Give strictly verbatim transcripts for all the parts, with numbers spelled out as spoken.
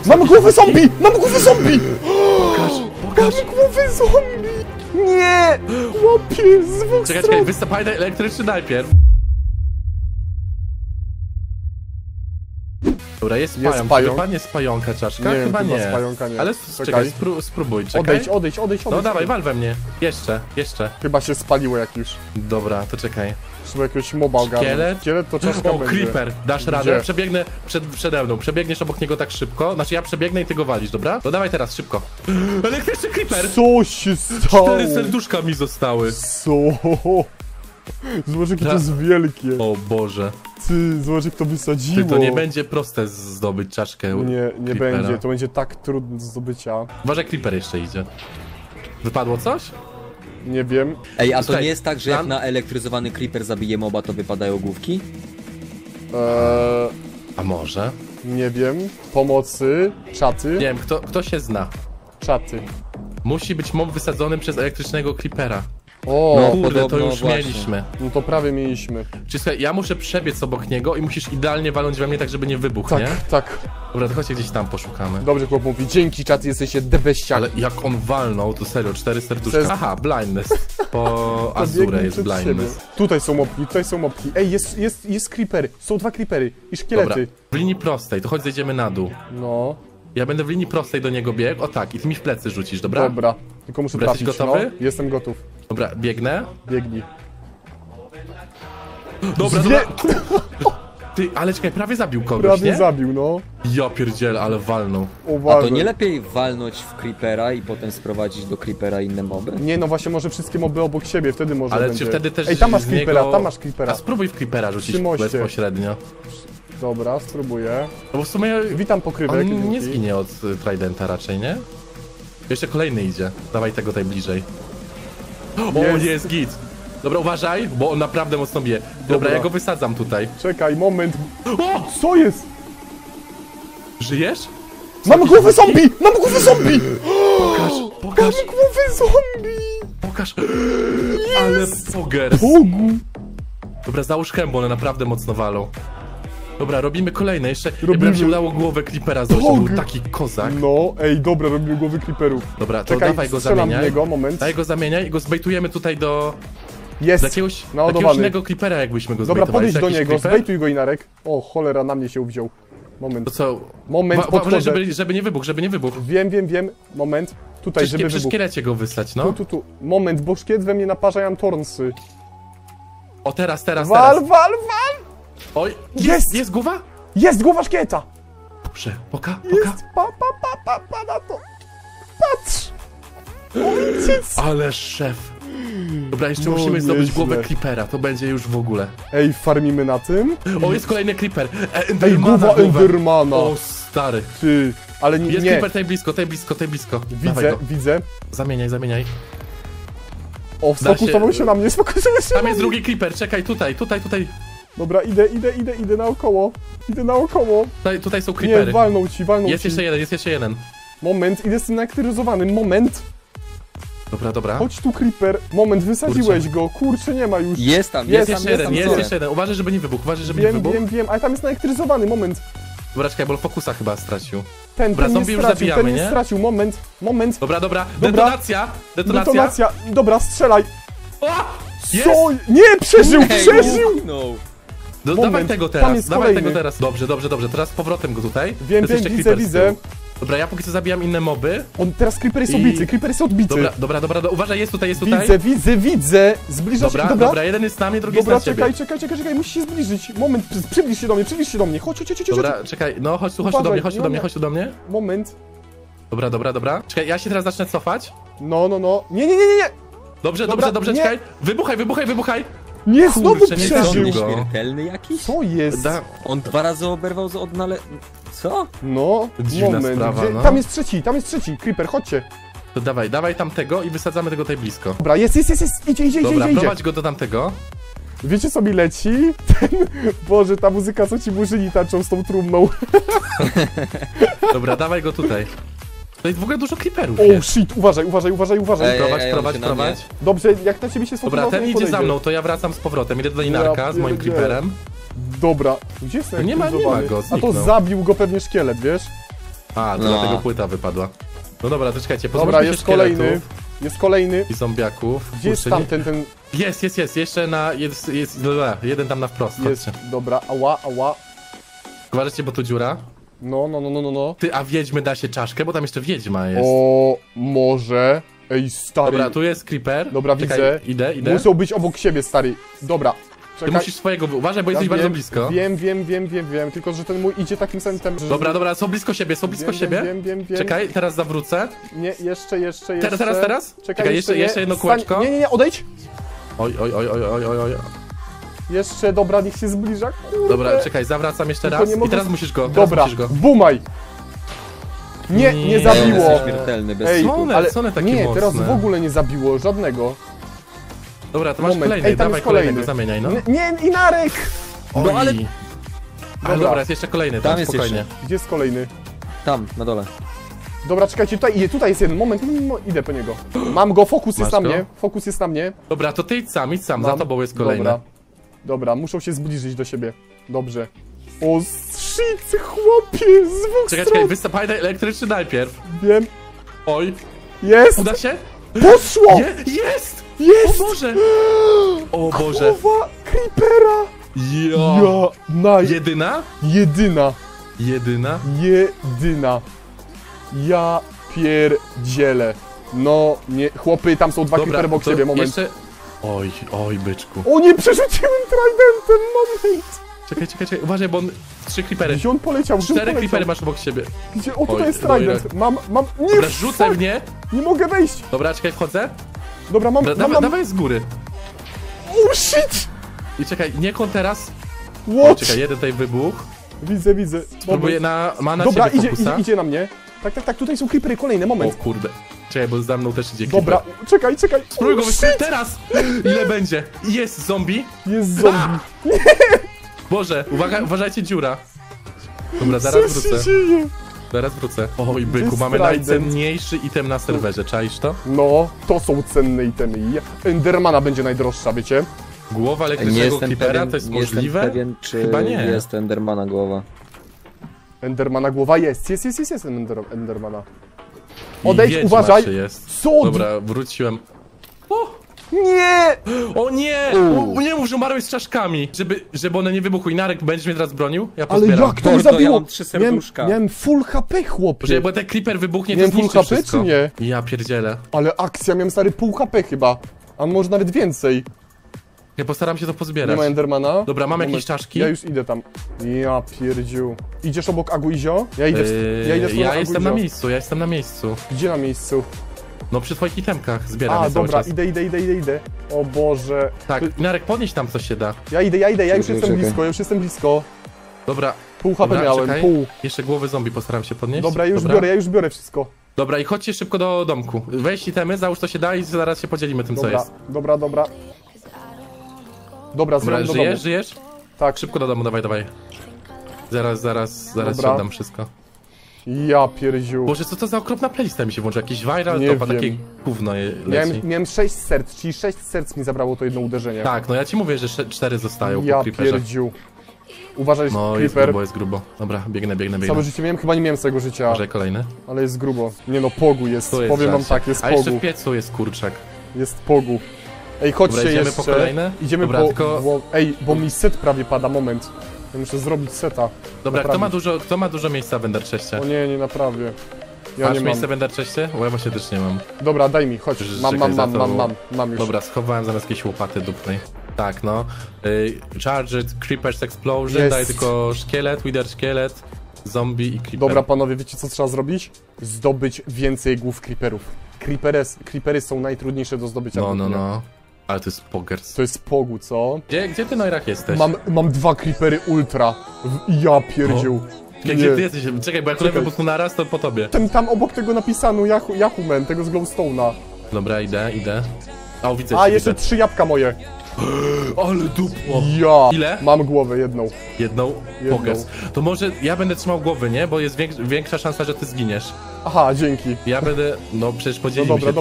Mam głowę zombie! Mam głowę zombie! Pokaż, pokaż. Mam głowę zombie! Nie! Łapie z dwóch Czekaj, stron! czekaj, wystapaj elektryczny najpierw. Dobra, jest Jest pająk. pająk. Chyba nie z pająka czaszka? Nie, chyba chyba nie. z pająka nie. Ale Czekaj. czekaj, spró spróbuj, czekaj. Odejdź, odejdź, odejdź, odejdź. No dawaj, wal we mnie. Jeszcze, jeszcze. Chyba się spaliło jak już. Dobra, to czekaj. Trzeba jakiegoś moba ogarnąć. Szkielet? Szkielet to czaszka O, będzie. creeper, dasz radę? Gdzie? Przebiegnę przed, przede mną, przebiegniesz obok niego tak szybko. Znaczy ja przebiegnę i ty go walisz, dobra? No dawaj teraz, szybko. Elektryczny creeper! Co się stało? Cztery serduszka mi zostały. Co? Zobacz jakie to jest wielkie. O Boże. Ty, zobacz jak to wysadziło. Ty, to nie będzie proste zdobyć czaszkę. Nie, nie creepera. będzie. To będzie tak trudne do zdobycia. Uważaj, creeper jeszcze idzie. Wypadło coś? Nie wiem. Ej, a to Tutaj, nie jest tak, że jak tam- na elektryzowany creeper zabije moba, to wypadają główki? Eee, A może? nie wiem. Pomocy. Czaty. Nie wiem, kto, kto się zna. Czaty. Musi być mob wysadzony przez elektrycznego creepera. O, No. Kurde, to podobno już właśnie. mieliśmy. no to prawie mieliśmy. Czyli słuchaj, ja muszę przebiec obok niego i musisz idealnie walnąć we mnie tak, żeby nie wybuchł, Tak, nie? tak. Dobra, to chodźcie gdzieś tam poszukamy. Dobrze chłop mówi. Dzięki czaty, jesteście debeściak. Ale jak on walnął, to serio, cztery serduszka. Przez- Aha, blindness. Po To Azure biegnij jest przed blindness. siebie. Tutaj są mopki, tutaj są mopki. Ej, jest, jest, jest creepery. Są dwa creepery i Dobra, szkielety. w linii prostej, to chodź zejdziemy na dół. No, Ja będę w linii prostej do niego biegł, o tak, i ty mi w plecy rzucisz, dobra? dobra. Tylko muszę Dobra, trafić, jesteś gotowy? no. Jestem gotów. Dobra, biegnę. Biegnij. Dobra, Zwie- dobra. Ty, ale czekaj, prawie zabił kogoś, Prawie nie? zabił, no. Ja pierdzielę, ale walnął. A Uważaj. to nie lepiej walnąć w creepera i potem sprowadzić do creepera inne moby? Nie, no właśnie, może wszystkie moby obok siebie, wtedy może Ale będzie. czy wtedy też Ej, tam masz z creepera, niego... tam masz creepera. A spróbuj w creepera rzucić Przy moście. bezpośrednio. Dobra, spróbuję. No bo w sumie Witam pokrywek. on nie dzięki. zginie od y, Tridenta raczej, nie? Jeszcze kolejny idzie. Dawaj tego tutaj bliżej. O, Jest. jest git. Dobra, uważaj, bo on naprawdę mocno bije. Dobra, Dobra. ja go wysadzam tutaj. Czekaj, moment. O! Co jest? Żyjesz? Mam głowę zombie! Mam głowę zombie! Pokaż, pokaż, Mam głowę zombie! pokaż. Ale poger. Bogu! Dobra, załóż hełm, bo one naprawdę mocno walą. Dobra, robimy kolejne. Jeszcze jakby Robimy. nam się udało głowę Creepera zrobić, to Bog. był taki kozak. No, ej, dobra, robimy głowy creeperów. Dobra, to Czekaj, dawaj go strzelam w zamieniaj. niego, moment. Daj go zamieniaj i go zbejtujemy tutaj do... Jest! do jakiegoś, do jakiegoś Naładowany. innego Creepera, jakbyśmy go Dobra, zbejtowali. podejdź Jest do jakiś niego, creeper? zbejtuj go, Inarek. O, cholera, na mnie się uwziął. Moment, To co? moment, Wa- Uważaj, podchodzę. żeby, żeby nie wybuchł, żeby nie wybuchł. Wiem, wiem, wiem, moment. Tutaj, Przy, żeby przy wybuchł. szkielecie go wysłać, Tu, no. tu, tu. Moment, bo szkielet we mnie naparza, ja mam tornsy. O, teraz, teraz, Wal, teraz. wal, wal! Oj, Jest! jest, jest głowa? Jest głowa szkieleta! Dobrze, poka, poka. Jest, pa, pa, pa, pa, pa na to. Patrz! Ojciec! Ale szef. Dobra, jeszcze No, musimy zdobyć nieźle. głowę Creepera, to będzie już w ogóle. Ej, farmimy na tym? O, jest kolejny Creeper. E, Ej, Endermana głowa głowę. Endermana! O, stary. Ty, ale nie, Jest nie. Creeper tutaj blisko, tutaj blisko, tutaj blisko. Dawaj Widzę, go. widzę. Zamieniaj, zamieniaj. O, sfokusował się- się na mnie, sfokusował się Tam na jest mnie. drugi Creeper, czekaj, tutaj, tutaj, tutaj. Dobra, idę, idę, idę, idę naokoło. Idę naokoło. Tutaj, tutaj są Nie, Creepery. walnął ci, walnął Jest ci. jeszcze jeden, jest jeszcze jeden. Moment, idę z tym naaktyryzowanym, moment. Dobra, dobra. Chodź tu, Creeper. Moment, wysadziłeś go. Kurczę, nie ma już. Jest tam, Jest jest, Jest tam, jeszcze jeden, tam, jest tam. jeszcze jeden. Uważaj, żeby nie wybuchł, uważaj, żeby nie Wiem, wybuchł. wiem, wiem, ale tam jest naaktyryzowany, moment. Dobra, czekaj, bo fokusa chyba stracił. Ten, Dobra, ten nie zombie już stracił, zabijamy, ten nie nie? stracił, moment, moment. Dobra, dobra. Dobra. Detonacja! Detonacja! Detonacja, dobra, strzelaj. O! Jest! Co? Nie, przeżył, Ej, przeżył. no. Do, Moment, dawaj tego tam teraz, jest dawaj kolejny. tego teraz. Dobrze, dobrze, dobrze. Teraz z powrotem go tutaj. Wiem, Jest wiem, jeszcze widzę, Creeper z widzę. tyłu. Dobra, ja póki co zabijam inne moby. On teraz Creeper jest I- odbity, Creeper jest odbity. Dobra, dobra, dobra, do, uważaj, jest tutaj, jest tutaj. Widzę, widzę, widzę. Zbliża Dobra, się, dobra, dobra. jeden jest na mnie, drugi Dobra, jest na ciebie. czekaj, czekaj, czekaj, czekaj, musisz się zbliżyć. Moment, przy- przybliż się do mnie, przybliż się do mnie. Chodź, chodź, chodź, chodź. Dobra, czekaj, no chodź tu, chodź tu do Uważaj, mnie, chodź tu no do mnie, nie. chodź tu do mnie. Moment. Dobra, dobra, dobra. Czekaj, ja się teraz zacznę cofać. No, no, no. Nie, nie, nie, nie, nie. Dobrze, Dobra, dobrze, dobrze, nie. czekaj. Wybuchaj, wybuchaj, wybuchaj. Nie, znowu Kurczę, nie Czy on przeżył. zdążył. go. nieśmiertelny jakiś? Co jest? Da, On dwa razy oberwał z odnale... Co? No, Dziwna moment. sprawa, Gdzie... no. Tam jest trzeci, tam jest trzeci. Creeper, chodźcie. to dawaj, dawaj tamtego i wysadzamy tego tutaj blisko. Dobra, jest, jest, jest, jest. Idzie, idzie, Dobra, idzie, idzie. prowadź go do tamtego. Wiecie co mi leci? Ten... Boże, ta muzyka, co ci murzyni taczą z tą trumną. Dobra, dawaj go tutaj. To jest w ogóle dużo creeperów. Oh jest. shit, uważaj, uważaj, uważaj, uważaj. Ej, Prowadź, ej, on prowadź, się na prowadź. Dobrze, jak na ciebie się Dobra, sfokusował, to ten nie idzie za podejdzie. mną, to ja wracam z powrotem. Idę do Inarka Ja z moim pierdzielę. creeperem. Dobra, gdzie jest ten nie ma- nie ma aktywizowany? go, A to zniknął. zabił go pewnie szkielet, wiesz? A, to No. dlatego płyta wypadła. No dobra, to czekajcie, Dobra, pozwólcie jest szkieletów kolejny. Jest kolejny. I zombiaków. Gdzie jest Kurczę, nie- tamten, ten... Jest, jest, jest, jeszcze na, jest, jest, jeden tam na wprost, Jest, chodźcie. dobra, ała, ała. Uważajcie, bo tu dziura. No, no, no, no, no, no. Ty, a wiedźmy da się czaszkę, bo tam jeszcze wiedźma jest. O, może. Ej, stary. Dobra, tu jest creeper. Dobra, Czekaj, widzę. Idę, idę. Muszą być obok siebie, stary. Dobra. Ty Czekaj. musisz swojego, uważaj, bo jesteś bardzo wiem, blisko. Wiem, wiem, wiem, wiem, wiem. Tylko, że ten mój idzie takim samym tempem, że... Dobra, dobra, są blisko siebie, są blisko wiem, siebie. Wiem, wiem, wiem, wiem. Czekaj, teraz zawrócę. Nie, jeszcze, jeszcze, jeszcze. Teraz, teraz, teraz? Czekaj, Czekaj, jeszcze, nie. jeszcze jedno Stań- kółeczko. Nie, nie, nie, odejdź. Oj, oj, oj, oj, oj, oj, oj. Jeszcze, dobra, niech się zbliża. Kurde. Dobra, czekaj, zawracam jeszcze Tylko raz. nie I mogę- teraz musisz go, teraz Dobra, musisz go. bumaj. Nie, nie, Nie, Ej, on zabiło. jest śmiertelny, bez Ej, kitu. Co one- ale co one takie nie, teraz mocne? w ogóle nie zabiło żadnego. Dobra, to masz Moment, kolejny, ej, tam dawaj jest kolejny. kolejnego, zamieniaj, no. Nie, nie, Inarek! Oj. No ale... Ale Dobra. dobra, jest jeszcze kolejny, tam, Tam jest spokojnie. jeszcze. Gdzie jest kolejny? Tam, na dole. Dobra, czekajcie, tutaj, tutaj jest jeden, moment, mm, idę po niego. Mam go, fokus jest Masz na go? mnie, fokus jest na mnie. Dobra, to ty idź sam, idź sam, za Mam. tobą jest kolejny. Dobra, dobra, muszą się zbliżyć do siebie. Dobrze. O, shit, chłopie, z dwóch Czekaj, stron. czekaj, występaj elektryczny najpierw. Wiem, Oj, jest, uda się? poszło, Je, jest! jest. O Boże! O Boże! Głowa creepera. Jo! Ja, naj, Jedyna? jedyna, Jedyna? jedyna. Ja pierdzielę. No, nie, chłopy, tam są dwa creepery obok to siebie, moment. Jeszcze... Oj, oj, byczku. O nie, przerzuciłem tridentem, moment. Czekaj, czekaj, czekaj, uważaj, bo on... Trzy creepery. Gdzie on poleciał? Gdzie on Cztery poleciał? creepery masz obok siebie. Gdzie? O, tutaj Oj, jest no i trident. rak. Mam, mam, nie, Dobra, rzucaj fuck, mnie. nie mogę wejść. Dobra, czekaj, wchodzę. Dobra, mam, Da, mam, dawaj, mam. dawaj z góry. Oh shit! I czekaj, nie kon teraz. O, What? czekaj, jeden tutaj wybuch. Widzę, widzę. Próbuję Moment. na... Ma na Dobra, ciebie idzie, fokusa. idzie, idzie na mnie. Tak, tak, tak, tutaj są creepery, kolejny O moment. kurde. Czekaj, bo za mną też idzie Dobra, creeper. czekaj, czekaj. Spróbuj go Oh, wyskoczyć shit! teraz! Ile będzie? Jest zombie. Jest zombie. Boże, uwaga, uważajcie, dziura. Dobra, zaraz Co się wrócę. dzieje? Zaraz wrócę. Oj, byku, jest mamy trident? najcenniejszy item na serwerze, czaisz to? No, to są cenne itemy. Ja- Endermana będzie najdroższa, wiecie? Głowa Nie elektrycznego jestem creepera, pewien, to jest nie jestem możliwe? pewien, czy Chyba nie. jest Endermana głowa. Endermana głowa jest, jest, jest, jest, jest Ender, Endermana. I Odejdź, wiedźma uważaj. czy jest. Co? Dobra, wróciłem. O! Nie! O nie! U. O, nie mów, że umarłeś z czaszkami! Żeby, żeby one nie wybuchły. Narek, będziesz mnie teraz bronił? Ja Ale pozbieram. jak to mnie Mordo, ja zabiło? mam trzy miałem, serduszka. miałem full H P, chłopie. Że, bo ten creeper wybuchnie, Miałem to full zniszczy H P, wszystko. czy nie? Ja pierdzielę. Ale akcja, miałem stary pół H P chyba. A może nawet więcej. Ja postaram się to Nie pozbierać. ma Endermana. Dobra, mam Moment. jakieś czaszki. Ja już idę tam. Ja pierdziu. Idziesz obok Aguizio? Ja idę, w... Yy, ja idę w ja stronę jestem na Aguizio. miejscu, ja jestem na miejscu. Gdzie na miejscu? No przy twoich itemkach zbieram A, je cały dobra, czas. idę, idę, idę, idę, idę. O Boże. Tak, Ty- Narek, podnieś tam coś się da. Ja idę, ja idę, ja już Czekaj, jestem czekaj. blisko, ja już jestem blisko. Dobra, Pół H P Dobra, miałem, czekaj. pół. jeszcze głowy zombie postaram się podnieść. Dobra, ja już Dobra. biorę, ja już biorę wszystko. Dobra, i chodźcie szybko do domku. Weź itemy, załóż co się da i zaraz się podzielimy tym, co Dobra, jest. dobra, dobra. Dobra, Dobra, zrobię do żyjesz, domu. żyjesz? Tak. Szybko do domu, dawaj, dawaj. Zaraz, zaraz, zaraz Dobra. ci oddam wszystko. Ja pierdziu. Boże, co to za okropna playlista mi się włączy? Jakiś viral, Nie to pa wiem. takie gówno je leci. Miałem, miałem sześć serc, czyli sześć serc mi zabrało to jedno uderzenie. Tak, no ja ci mówię, że sze- cztery zostają Ja po creeperze. pierdziu. Uważaj, No, jest creeper. grubo, jest grubo. Dobra, biegnę, biegnę, biegnę. Całe życie miałem, chyba nie miałem całego życia, Może kolejny? ale jest grubo. Nie no, pogu jest, Tu jest powiem wam żarcie. tak, jest A jeszcze pogu. w piecu jest kurczak. Jest pogu. Ej, chodźcie Dobra, idziemy jeszcze. po kolejne? Idziemy Dobra, po... tylko- Bo... Ej, bo mi set prawie pada, moment. Ja muszę zrobić seta. Dobra, kto Naprawić. ma dużo, kto ma dużo miejsca w Enderchestie? O nie, nie naprawię. Ja Masz nie mam. miejsce w Enderchestie? Bo ja właśnie też nie mam. Dobra, daj mi, chodź. Że- Mam, czekaj, mam, za mam, to- mam, mam, mam już. Dobra, schowałem zamiast jakiejś łopaty dupnej. Tak, no. Y, Charged, Creepers Explosion, Jest. daj tylko szkielet, Wither szkielet, zombie i Creeper. Dobra, panowie, wiecie co trzeba zrobić? Zdobyć więcej głów creeperów. Creeperes, creepery są najtrudniejsze do zdobycia. No, według no, mnie. no. Ale to jest pogers. To jest pogu, co? Gdzie, gdzie ty, Noirak, jesteś? Mam, mam dwa creepery ultra. W- Ja pierdził. Czekaj, gdzie ty jesteś? Czekaj, bo jak Czekaj. lewy wybuchł naraz, to po tobie. Ten tam obok tego napisano Yahoo, Yahoo Man, tego z Glowstone'a. Dobra, idę, idę. O, widzę A, cię, jeszcze widzę. trzy jabłka moje. Ale dupło. Ja. Ile? Mam głowę jedną. Jedną? Jedną. Pogers. To może ja będę trzymał głowy, nie? Bo jest więks większa szansa, że ty zginiesz. Aha, dzięki. Ja będę, no przecież No podzielimy dobra, się dobra. tym.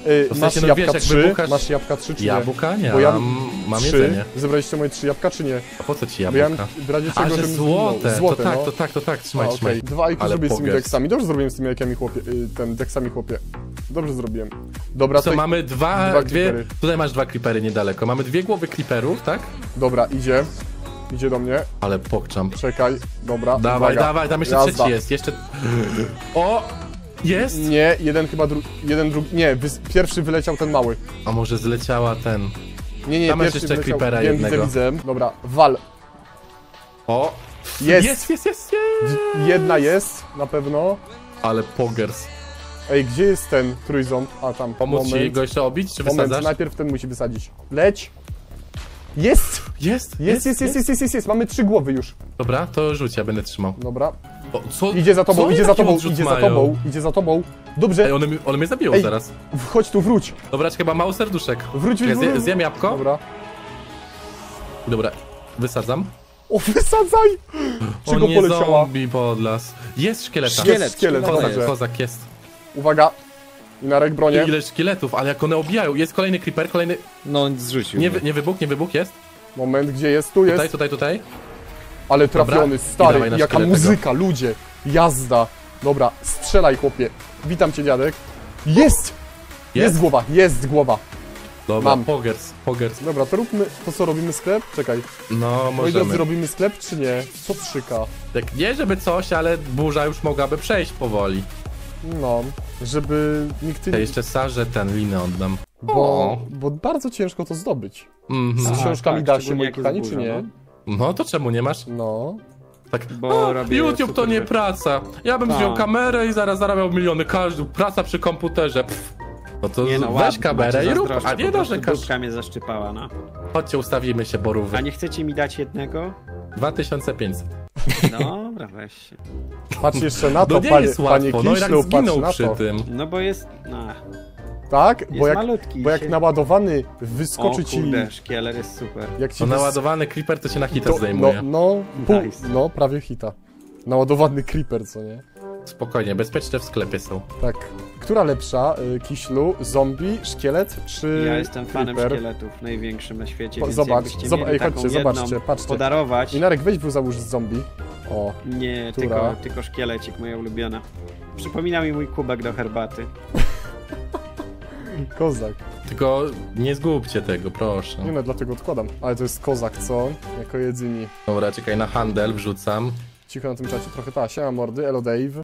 Y, W sensie, masz no jabłka wiesz, jak trzy? wybuchasz- Masz jabłka trzy czy nie? Jabłka? Nie, Bo ja mam, mam trzy. jedzenie. Zebraliście moje trzy jabłka czy nie? A po co ci Bo ja jabłka? w razie A, czego, że żebym złote, zginął. Złote, to tak, no. to tak, to tak, trzymaj, A, trzymaj. okej. Dwa I Q Ale zrobię z tymi pogers. deksami. Dobrze zrobiłem z tymi jajkami, chłopie. Y, ten, deksami, chłopie. Dobrze zrobiłem. Dobra, Co, to... mamy dwa, dwa dwie, creepery. tutaj masz dwa creepery niedaleko. Mamy dwie głowy creeperów, tak? Dobra, idzie. Idzie do mnie. Ale pokczam. Czekaj. Dobra, Dawaj, uwaga. dawaj, tam jeszcze Jazda. trzeci jest, jeszcze... O! Jest? Nie, jeden chyba drugi, jeden drugi, nie, wys- pierwszy wyleciał ten mały. A może zleciała ten... Nie, nie, Tam masz pierwszy jeszcze wyleciał, creepera wiem, jednego. widzę, widzę. Dobra, wal. O! Jest. Jest, jest, jest, jest! Jedna jest, na pewno. Ale pogers. Ej, gdzie jest ten trójząb? A, tam, Pomóc moment. ci go jeszcze obić, czy Moment, wysadzasz? najpierw ten musi wysadzić. Leć! Jest! Jest, Jest, jest, jest, jest, jest, jest, jest, mamy trzy głowy już. Dobra, to rzuć, ja będę trzymał. Dobra. O, co? Idzie za tobą, co idzie oni za taki tobą, odrzut idzie za mają? tobą, idzie za tobą. Dobrze, Ej, one, mi- one mnie zabiją Ej. zaraz. chodź tu, wróć. Dobra, czekaj, mam mało serduszek. Wróć, Ja wróć, zje, wróć. zjem jabłko. Dobra. Dobra, wysadzam. O, wysadzaj! Czy O go nie, poleciała? zombie podlas. Jest szkieleta. Szkielet, szkielet, szkielet. Kozak, Dobrze. kozak jest. Uwaga. Inarek bronię. Ile szkieletów, ale jak one obijają. Jest kolejny creeper, kolejny... No, zrzucił. Nie, mnie. wy- nie wybuch, nie wybuch, jest. Moment, gdzie jest? Tu jest. Tutaj, tutaj, tutaj. Ale trafiony, Dobra. I stary, dawaj na jaka szkieletego. muzyka, ludzie. Jazda. Dobra, strzelaj, chłopie. Witam cię, dziadek. Jest! Jest, Jest? głowa, jest głowa. Dobra, Mam. pogers, pogers. Dobra, to róbmy, to co, robimy sklep? Czekaj. No, Moi drodzy, możemy. robimy sklep, czy nie? Co trzyka? Tak, nie żeby coś, ale burza już mogłaby przejść powoli. No, żeby nikt Ja nie... jeszcze Sarze ten linę oddam. Bo, O. bo bardzo ciężko to zdobyć. Mhm. Z książkami tak, da się, szczególnie moi jak kochani, jest czy burza, nie? no. No to czemu nie masz? No. Tak, Bo a, robię YouTube to super nie rzeczy. praca. Ja bym Tak. wziął kamerę i zaraz zarabiał miliony. Każdy, praca przy komputerze. Pff. No to Nie no, weź ładnie, kamerę macie i rób, zazdroszczę, a nie po prostu narzekasz. dupka mnie zaszczypała, no. Chodźcie, ustawimy się, borówy. A nie chcecie mi dać jednego? dwa tysiące pięćset. Dobra, weź się. Patrz jeszcze na to, No nie panie, jest panie łatwo, no i Kiślu, tak patrz zginął na przy to. tym. No bo jest... No. Tak? Jest Bo jak, malutki. bo jak się... naładowany O wyskoczy ci... kurde, szkieler jest super. Jak ci No wys- naładowany creeper to się na hita to, zdejmuje. No, no, pół, Nice. no, prawie hita. Naładowany creeper, co nie? Spokojnie, bezpieczne w sklepie są. Tak. Która lepsza? Y, Kiślu, zombie, szkielet czy Ja jestem fanem creeper? szkieletów, największym na świecie, Po- więc zobacz, jakbyście zob- mieli ej, taką chodźcie, jedną zobaczcie, patrzcie. podarować... Inarek, weź w załóż z zombie. O, Nie, Która? tylko, tylko szkielecik, moja ulubiona. Przypomina mi mój kubek do herbaty. kozak. Tylko nie zgubcie tego, proszę. Nie no, dlatego odkładam. Ale to jest kozak, co? Jako jedyni. Dobra, czekaj, na handel wrzucam. Cicho na tym czacie trochę ta, siema mordy, elo Dave.